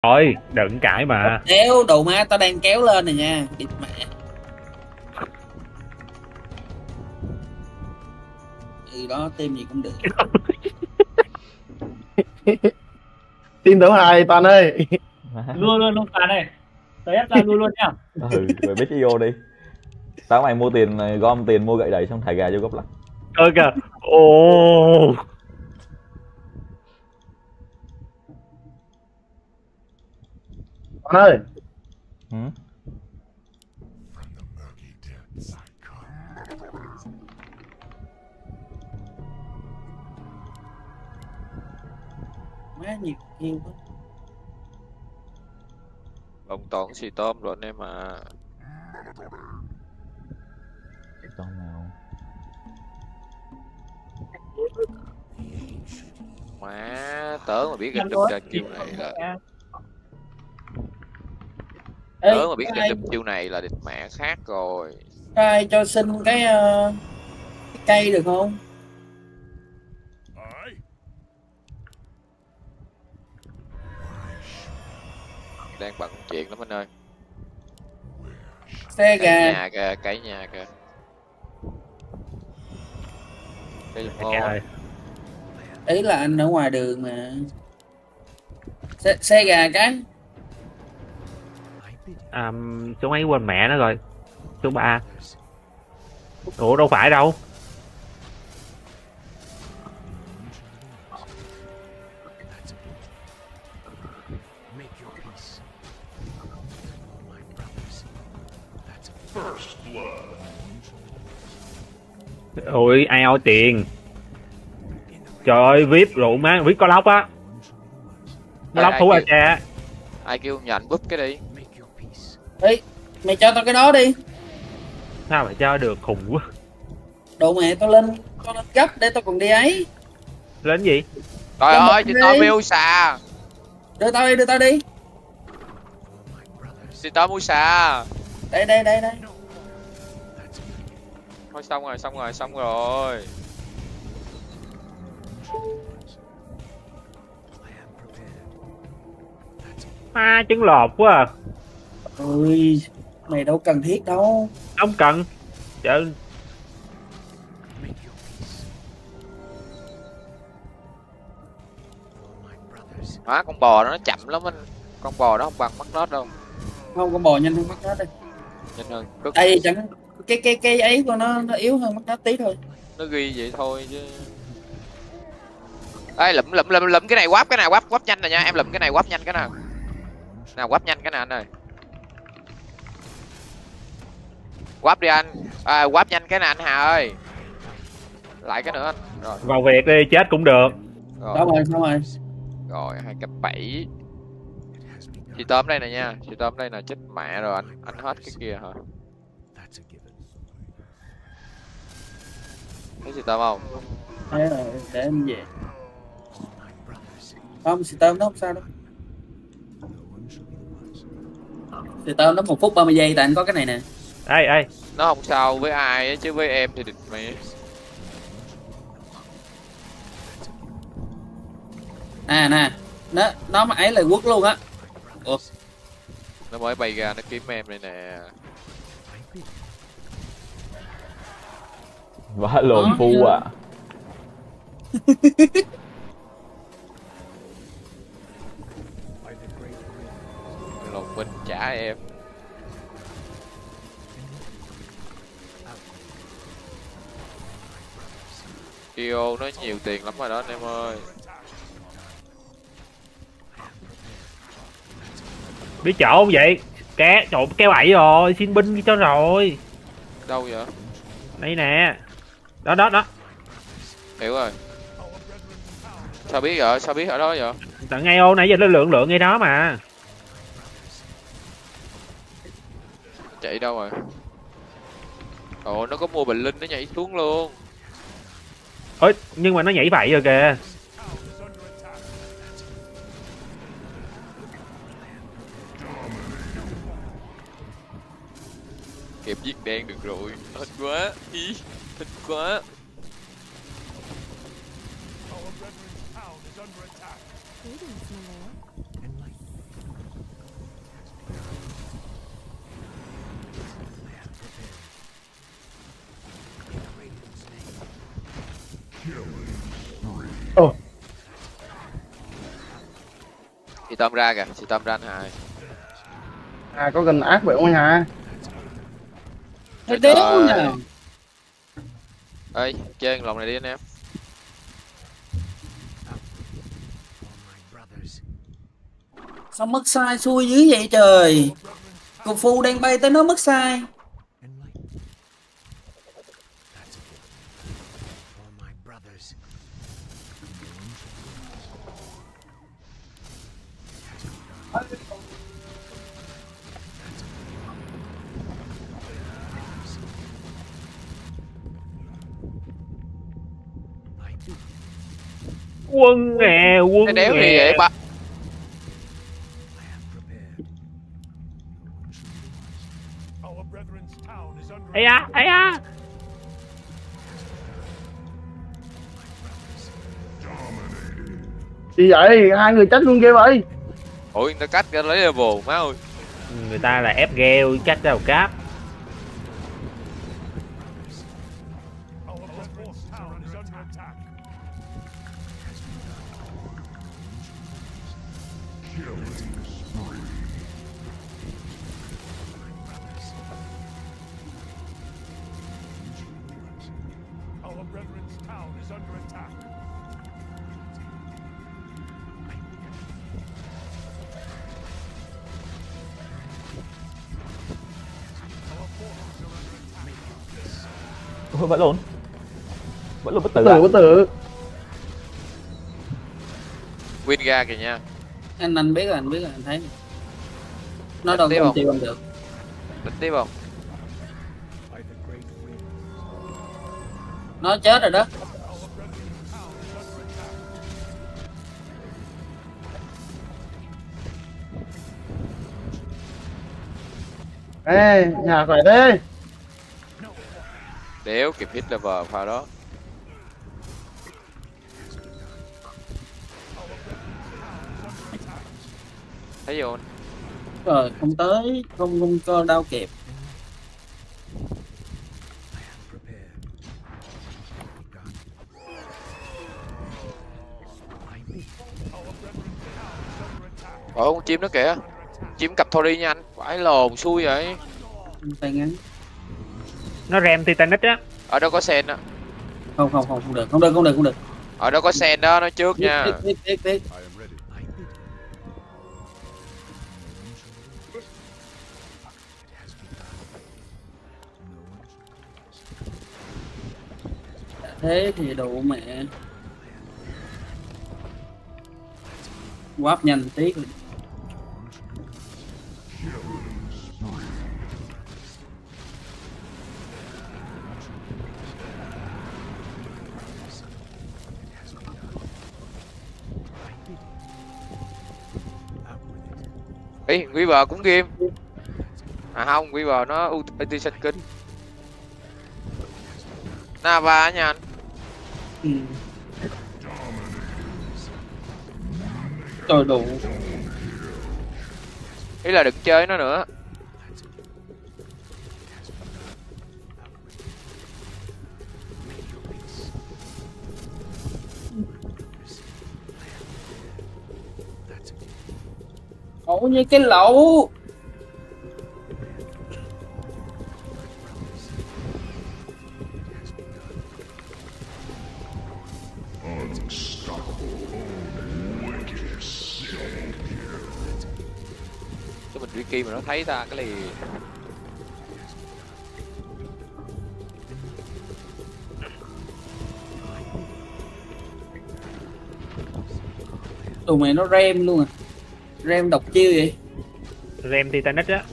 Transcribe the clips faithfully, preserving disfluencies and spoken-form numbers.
Thôi đừng cãi mà. Kéo đồ má, tao đang kéo lên này nha. Địt mẹ. Ừ đó, team gì cũng được. Team thứ hai Toàn ơi. Luôn luôn luôn Toàn này. Tới ép ra luôn luôn nha. Ừ rồi biết cái vô đi. Tao mày mua tiền gom tiền mua gậy đẩy xong thả gà vô góc lắc. Ơ kìa. Ồ. Toàn ơi. Ừ? Má nhiều yêu quá. Ông Toàn xì tôm rồi anh em à. Tôm nào? Má tớ mà biết cái đùm ra chiêu này là Ê, tớ mà biết cái ai, đùm chiêu này là địch mẹ khác rồi. ai cho xin cái, uh, cái cây được không? Đang bận chuyện lắm anh ơi. Xe Cái gà. nhà kìa, cái nhà kìa. Cái giùm ngon. Ơi. Ý là anh ở ngoài đường mà. Xe, xe gà cái. À, số mấy quên mẹ nó rồi. Số ba. Ủa đâu phải đâu. Ôi ai ao tiền. Trời ơi vê i pê rượu má, vê i pê có lóc á. Nó lóc thú à cha. Ai kêu nhện búp cái đi. Ê, mày cho tao cái đó đi. Sao mà cho được khùng quá. Đồ mẹ tao lên, tao lên gấp để tao còn đi ấy. Lên gì? Trời Lên ơi, đi. chị tôm yêu xà. Đưa tao đi, đưa tao đi. Chị tôm mua xà. Đây đây đây đây. Thôi xong rồi, xong rồi, xong rồi. À trứng lột quá à. Ôi, mày đâu cần thiết đâu. Không cần. Trời. Má con bò nó chậm lắm anh. Con bò nó không bằng mắt nót đâu. Không, con bò nhanh hơn mắt nó đây. Nhanh hơn. Rất... Đây chẳng cái cái cái ấy của nó nó yếu hơn mắt nó tí thôi. Nó ghi vậy thôi chứ. Ê lụm lụm lụm lụm cái này quáp cái nào quáp quáp nhanh rồi nha, em lụm cái này quáp nhanh cái nào. Nào quáp nhanh cái nào anh ơi. Quáp đi anh. À, quáp nhanh cái nào anh Hà ơi. Lại cái nữa anh. Rồi. Vào việc đi, chết cũng được. Rồi. Đâu rồi, xong rồi. Rồi hai cấp bảy. Chị tôm đây nè nha, chị tôm đây nè, chết mẹ rồi anh, anh hết cái kia hả? Thấy chị tôm không? Thế rồi, để em về. Không, xì tôm nó không sao đâu. Xì tôm nó một phút ba mươi giây tại anh có cái này nè. Ê ê. Nó không sao với ai ấy, chứ với em thì địch mẹ. À nè, nó nó mà ấy là quất luôn á. Ủa. Nó mới bay ra nó kiếm em đây nè. Vả lồn phu à. Lồn binh trả em. Kyo nó nhiều tiền lắm rồi đó anh em ơi. Biết chỗ không vậy? Ké, trộn kéo bậy rồi, xin binh cho rồi. Đâu vậy? Đây nè. Đó đó đó. Hiểu rồi. Sao biết vậy? Sao biết ở đó vậy? Tận ngay ô nãy giờ nó lượng lượng ngay đó mà. Chạy đâu rồi? Ồ, nó có mua bình linh nó nhảy xuống luôn. Ôi, nhưng mà nó nhảy bậy rồi kìa. Kẹp giết đen được rồi. Thích quá. Ý, thích quá. tôm ra kìa, chị tôm ra anh Hải. À có gần ác vậy không anh Hà? Thấy đéo nè. Ơi, chơi lòng này đi anh em. Sao mất sai xui dữ vậy trời. Cục phù đang bay tới nó mất sai. Quân nè, quân Cái đéo gì nè. vậy ba? Ây da, ây da. Gì vậy? Hai người chết luôn ghê vậy. Ủa người ta cách ra lấy level má ơi. Người ta là ép gheo, chắc ra một cáp. Ôi, vẫn lộn. Vẫn lộn bất tử Tử à? bất tử. Win ra kìa nha. Anh anh biết rồi, anh biết rồi, anh thấy. Nó Đánh đâu tiếp có không? tiêu anh được. Đánh tiếp không? Nó chết rồi đó. Ê, nhà khỏe thế. Đéo kịp hit level pha đó. Thấy vô. Rồi không tới, không không có đau kịp. Ủa con chim nó kìa. Chim cặp Thori nha anh. Phải lồn xui vậy. Tay ngắn. Nó rem Titanic á. Ở đó có sen á. Không không không không được, không được, không được, không được. Ở đó có sen đó, nó trước Biết, nha. biết, biết, biết, biết. Thế thì đủ mẹ. Quáp nhanh tí rồi. Ý, Weaver cũng game. À không, Weaver nó ulti sân kính. Nava nha anh. Ừ. Trời đủ. Ý là đừng chơi nó nữa. Ủa như cái lẩu. Cho mình Ricky mà nó thấy ta cái này. Tụi mày nó rem luôn à. Rem độc chiêu vậy. Rem Titanic á.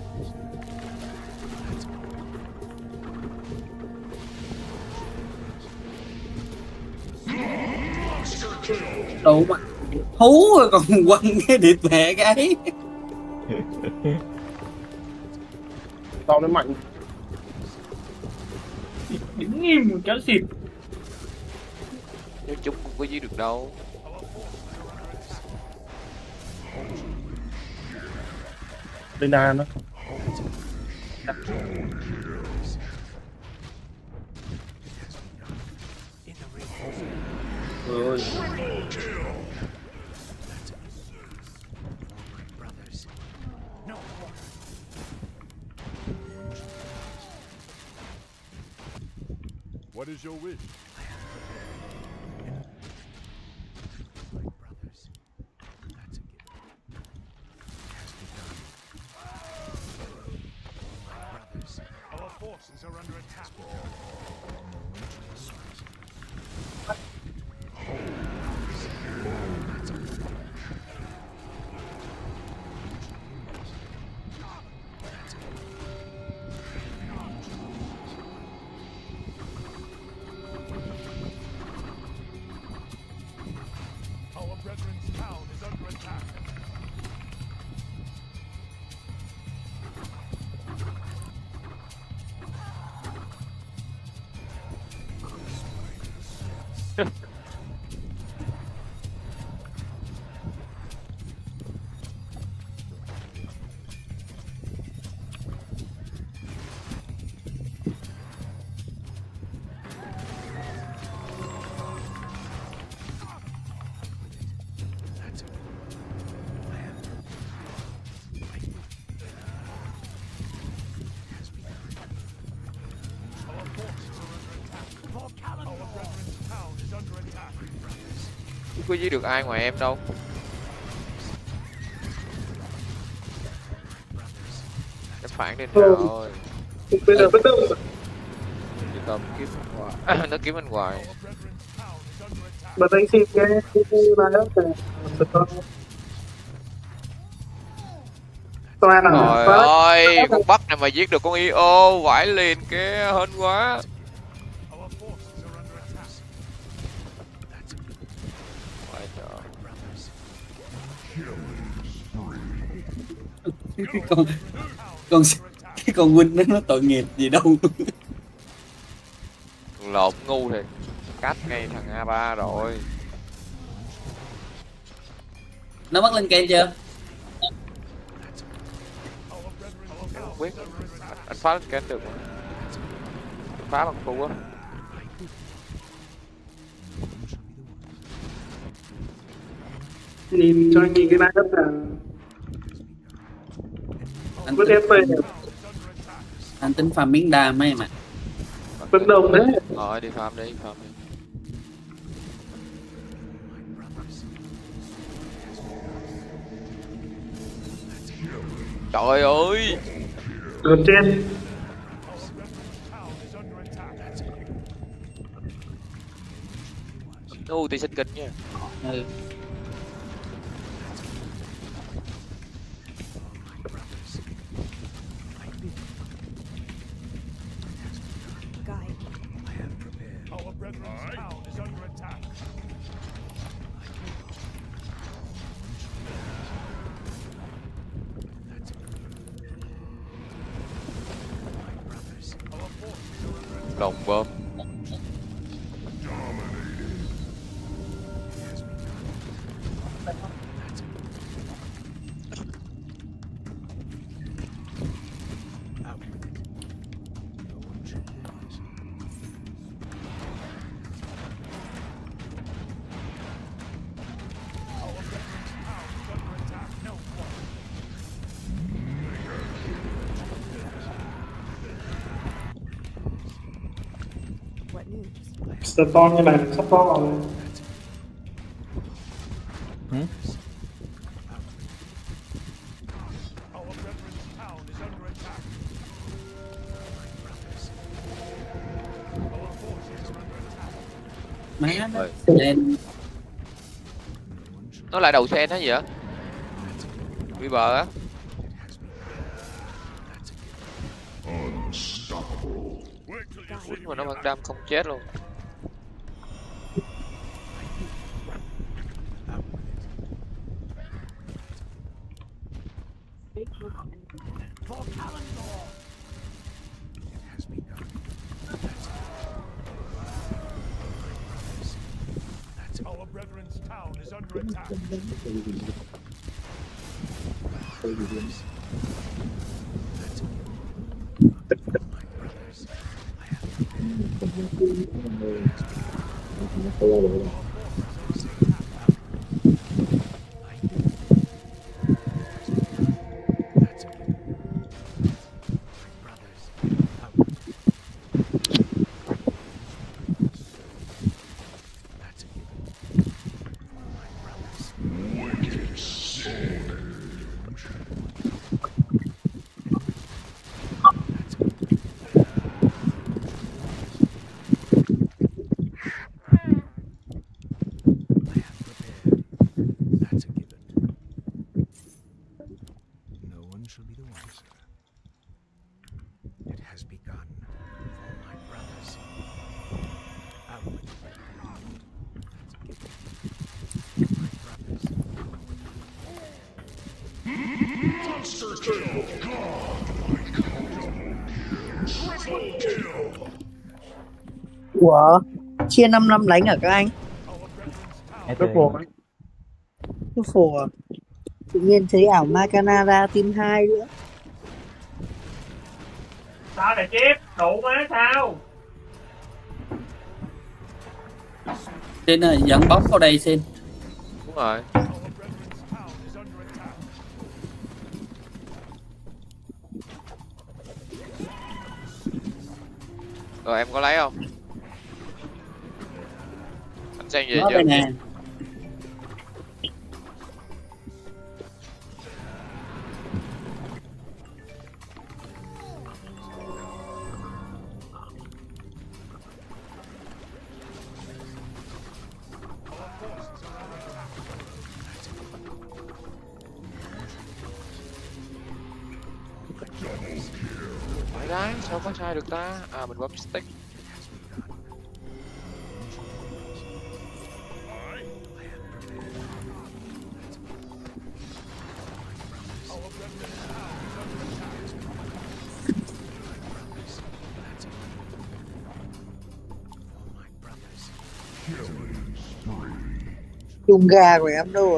Đủ mà. Hú rồi còn quăng cái địt mẹ cái. Tao nó mạnh. Đứng im một chó xịt. Nhưng chúng không có giết được đâu. Lên đà nó. Rồi. What is your wish? Our forces are under attack. Our brethren's town is under attack. Không có giết được ai ngoài em đâu. Nó phản lên rồi. Bây giờ bắt đầu Chỉ tầm kiếm anh hoài. Nó kiếm anh hoài. bật anh xin nghe là đó là con toàn là Trời ơi, con bắt này mà giết được con i ô vãi liền kia, hên quá. cái con con cái con huynh đó nó tội nghiệp gì đâu. Lộn ngu thiệt, cắt ngay thằng a ba rồi. Nó mất lên ken chưa? Không biết, anh, anh phá lên kén được mà. Anh phá bằng cu á. nhìn cho anh nhìn cái này rất là Anh có tính, thêm về anh tính farm miếng đam ấy mà. vận động đấy. Rồi đi farm đi, farm đi. Trời ơi, Ở trên nó ulti sinh kinh nha. Ừ. Our brethren's town is under attack. Đồng bơm. spawn như này sắp to rồi. Ừ? Má nó lên. Nó lại đầu sen đó gì vậy? Bị bờ á. Quýnh mà nó bắn đam không chết luôn. Our brethren's town is under attack. one shall be the wiser. It has begun for my brothers. Outward. My brothers. Monster kill! Triple kill! Ủa, chia năm năm đánh hả các anh? Rất buồn ấy. Cái phổ à? Tự nhiên thấy ảo Makana ra team hai nữa. Sao lại chép? Đủ má sao? Xin ơi, dẫn bóng vào đây xin. Đúng rồi. Rồi em có lấy không? Anh sang về Nó chưa? đây nè. Phải đấy, sao có sai được ta? À mình bấm stick. Chung gà của em đâu rồi?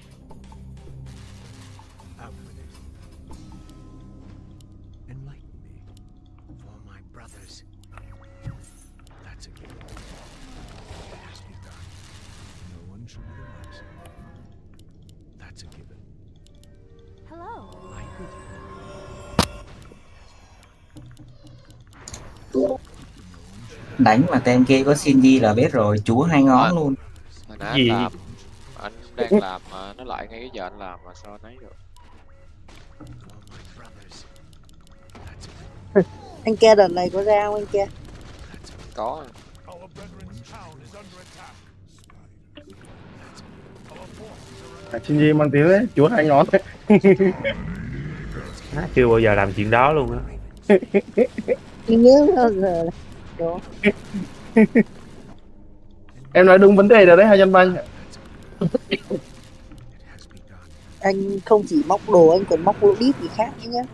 Đánh mà tên kia có Shinji là biết rồi, chúa hai ngón Rồi. luôn. Hồi nãy anh Gì? làm, anh đang làm mà nó lại ngay cái giờ anh làm mà sao anh ấy được? Anh kia đợt này có ra không anh kia? Có. Our brethren's town is under attack. Our forces are Xin gì mang tiếng đấy, chúa hai ngón đấy. Má chưa bao giờ làm chuyện đó luôn á. Anh nhớ bao giờ đó. Em nói đúng vấn đề rồi đấy, hai trăm banh. Anh không chỉ móc đồ, anh còn móc lỗ đít gì khác nữa nhá.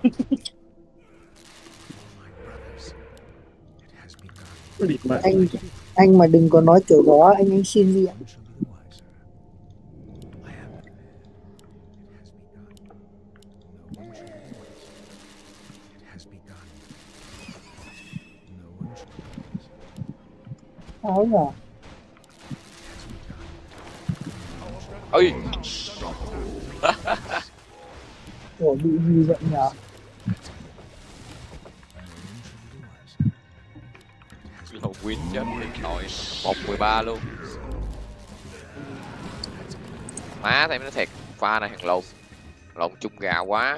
Anh anh mà đừng có nói kiểu đó, anh anh xin gì ạ? Sao rồi? Ôi. Ủa bị gì vậy nhở? Lầu win chết điện thoại một mười ba luôn. Má thấy nó thiệt, pha này thằng lộn lộn chung gà quá.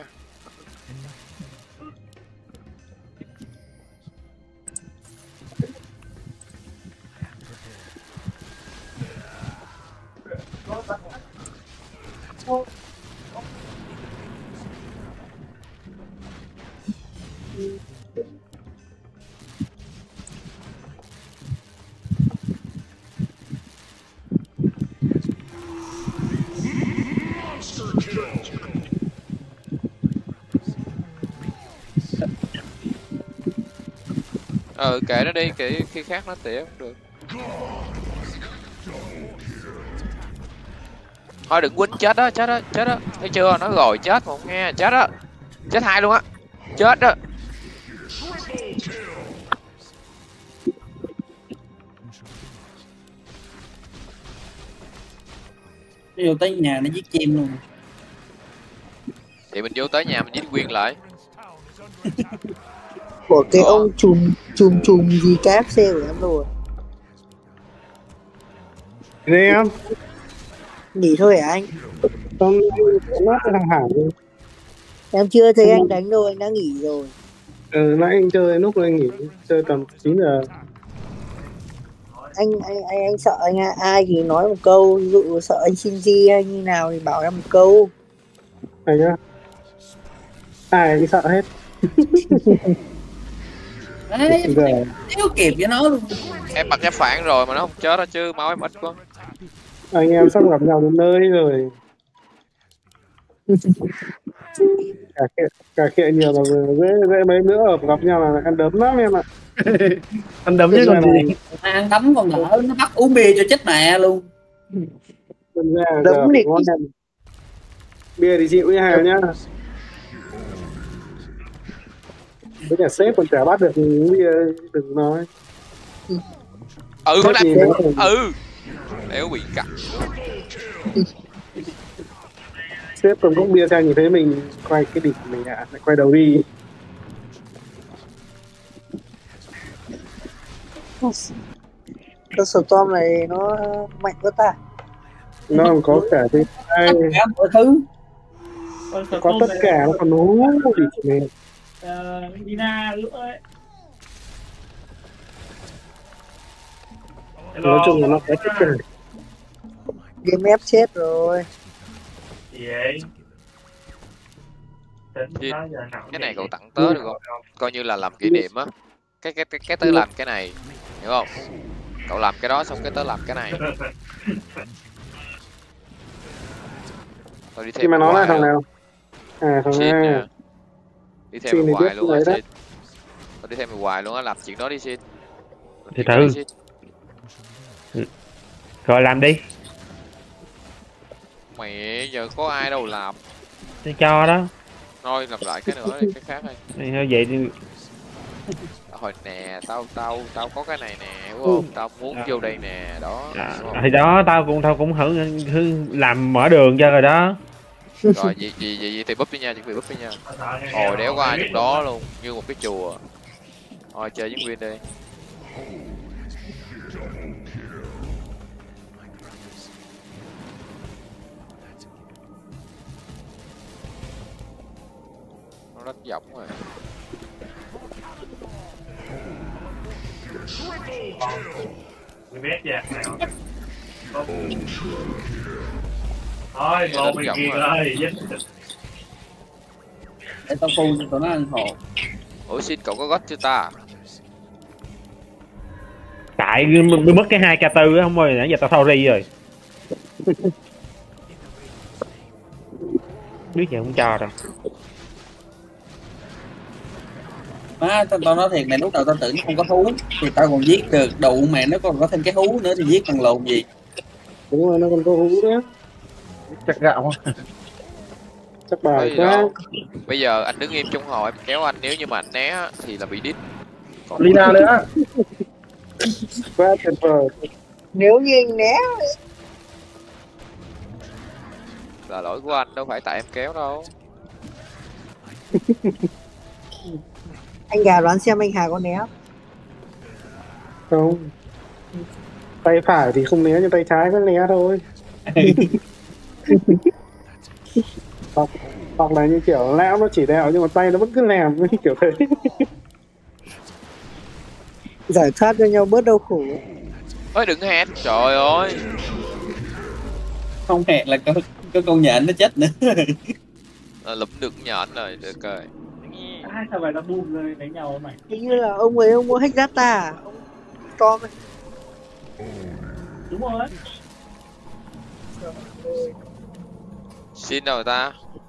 Ờ kệ nó đi, kệ khi khác nó tỉa cũng được. Thôi đừng quýnh chết đó, chết đó, chết đó. Thấy chưa? Nói rồi chết mà không nghe, chết đó. Chết hai luôn á. Chết đó. Vô tới nhà nó giết chim luôn. Thì mình vô tới nhà mình giết Quyên lại. Của cái ông chùm chùm chùm gì ca ép xê của em rồi. Đi em. Nghỉ thôi hả anh? Không, nó thằng Hải. Em chưa thấy anh đánh đâu, anh đã nghỉ rồi. Ừ, nãy anh chơi lúc anh nghỉ, chơi tầm chín giờ. Anh anh anh, anh sợ anh ai thì nói một câu, ví dụ sợ anh Shinji hay như nào thì bảo em một câu. Này nhá. ai cũng sợ hết. Đấy, Giờ thiếu kịp với nó luôn. Em bật giáp phản rồi mà nó không chết đó chứ, máu em ít quá. anh em sắp gặp nhau đến nơi rồi. cả khịa cả khịa nhiều là dễ dễ mấy nữa ở gặp nhau là ăn đấm lắm em ạ. Anh đấm với con gì? Ăn tắm còn đỡ, nó bắt uống bia cho chết mẹ luôn. Đâm ra Đấm giờ thì ngon em. Bia thì chịu nha nhá. Với nhà sếp còn chả bắt được bia đừng nói. Ừ con Sếp này. gì nữa. Ừ. Đéo bị cặp. Sếp cầm cốc bia sang nhìn thấy mình quay cái đỉnh mình ạ, à, lại quay đầu đi. Cái Storm này nó mạnh quá ta. Nó còn có cả thứ hai, Tất cả mọi thứ. có tất cả nó còn nấu đỉnh này. Ờ, Dina nữa ấy. Nói chung là nó có tất cả. Game ép chết rồi. Gì vậy? Thì cái này cậu tặng tớ được không? Coi như là làm kỷ niệm á. Cái cái cái, cái tớ làm cái này, hiểu không? Cậu làm cái đó xong cái tớ làm cái này. Tôi đi Khi thêm mà nó là hoài thằng luôn. nào? À thằng Xin A. nha. Đi thêm Xin thì hoài biết luôn á đấy đó. Xin. Tôi đi thêm hoài luôn á, làm chuyện đó đi Xin. Làm Thì chuyện đó đi, thử. Xin. Rồi làm đi. Mẹ giờ có ai đâu làm. Tôi cho đó. Thôi làm lại cái nữa đi, cái khác đi. Thì thôi vậy đi. Hồi nè, tao tao tao có cái này nè, đúng không? Tao muốn vô đây nè, đó. À, Đúng không? thì đó tao cũng tao cũng thử, thử làm mở đường cho rồi đó. Rồi gì gì gì thì búp đi nha, chuẩn bị búp đi nha. Ồ đéo có ai trong đó luôn, như một cái chùa. Thôi chơi với Nguyên đi. Nó rất dọc rồi. mười mét nha. Thôi, một mình kia ơi, Để tao phu cho tụi nó ăn hồ. Ủa xin cậu có gót chưa ta? Tại mới mất cái hai k tư á, không ơi, nãy giờ tao sorry rồi. Biết giờ không cho đâu. Má, tao, tao nói thiệt này, lúc đầu tao tưởng không có thú thì tao còn giết được, đụ mẹ nó còn có thêm cái hú nữa thì giết bằng lồn gì. Đúng rồi, nó còn có hú nữa. Chắc gạo. Chắc bài Thôi quá. đâu. Bây giờ anh đứng im trong hồ em kéo anh, nếu như mà anh né á, thì là bị đít. Còn Lina nữa. Quá tuyệt vời. Nếu như anh né là lỗi của anh, đâu phải tại em kéo đâu. anh Gà đoán xem anh Hà có né không? Tay phải thì không né, nhưng tay trái có né thôi. hoặc, hoặc là như kiểu lão nó chỉ đạo nhưng mà tay nó vẫn cứ làm như kiểu thế. giải thoát cho nhau bớt đau khổ. Ôi đừng hét, trời ơi. Không hẹn là có, có con nhện nó chết nữa. À, lụm được nhện rồi, được rồi. Hai sao vậy nó boom rồi đánh nhau mày. Hình như là ông ấy ông mua hack data à? Ông Tom ấy. Đúng rồi. Xin đâu ta?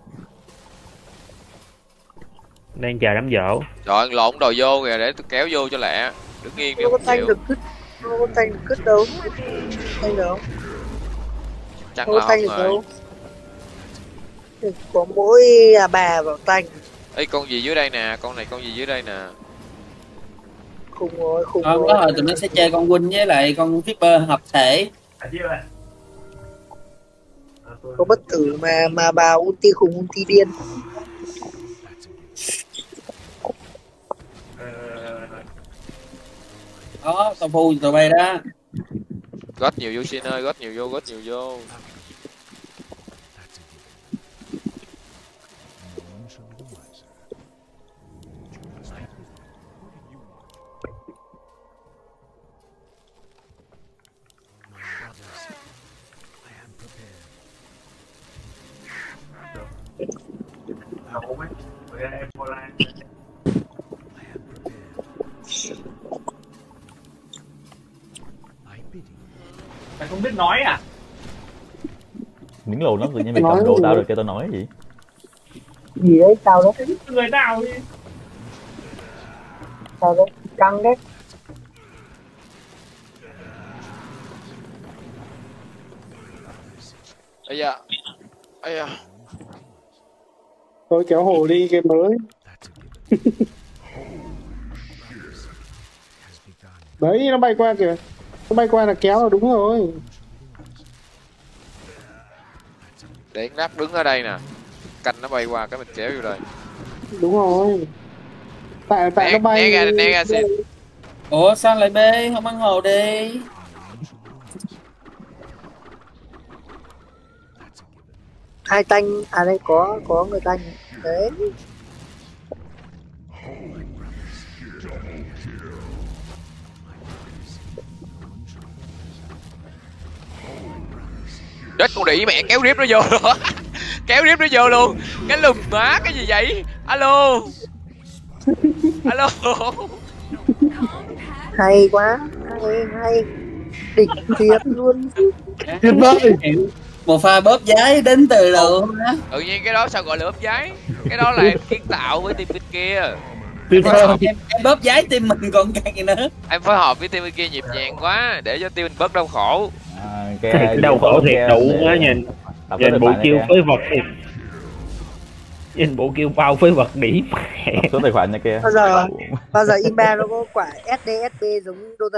Đang chờ đám dỗ. Trời ơi, lộn đồ vô kìa, để tôi kéo vô cho lẹ. Đứng yên đi, Không có không tay chịu. được cứt, không có tay được cứt đâu. Tay đâu? Chắc Không là có tay không được rồi. đâu. Có mỗi à bà vào tay. Ê, con gì dưới đây nè, con này con gì dưới đây nè. Khùng rồi, khùng Không rồi. có hồi tụi nó sẽ chơi con Win với lại con Viper hợp thể. Có bất tử mà mà bà ulti khùng ulti điên. Đó, tao phu tụi bay đó. Gót nhiều vô xin ơi, gót nhiều vô, gót nhiều vô. Mày không biết nói à? Miếng lồn lắm, tự nhiên mày cầm đồ tao được cho tao nói gì? Gì đấy tao đấy, Người nào đi. tao đấy, căng đấy. Ây da. Ây da. Thôi kéo hồ đi game mới. Đấy nó bay qua kìa. Nó bay qua là kéo là đúng rồi. Để nắp đứng ở đây nè. Canh nó bay qua cái mình kéo vô đây. Đúng rồi. Tại tại nó bay. Né ra, né ra xin. Ủa sao lại bê, không ăn hồ đi. Hai tanh, à đây có có người tanh đấy. Chết con đĩ mẹ, kéo rip nó vô rồi. Kéo rip nó vô luôn. Cái lùm má cái gì vậy? Alo. Alo. Hay quá, hay hay, đỉnh thiệt luôn. Tuyệt vời. Một pha bóp giấy đến từ đầu á. Tự nhiên cái đó sao gọi là ốp giấy? Cái đó là em kiến tạo với team bên kia. Em, em, em bóp giấy team mình còn căng gì nữa. Em phối hợp với team bên kia nhịp nhàng quá để cho team mình bớt đau khổ. À, Cái đau khổ thiệt đủ quá, nhìn nhìn bộ kêu phối vật thiệt, nhìn bộ kêu bao phối vật đỉ mẹ. Số tài khoản nhà kia. Bao giờ bao giờ inbound nó có quả ét đê ét pê giống Dota